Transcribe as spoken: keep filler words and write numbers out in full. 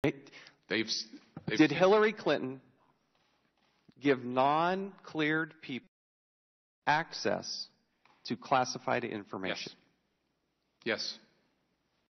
They've, they've Did Hillary Clinton give non-cleared people access to classified information? Yes. Yes.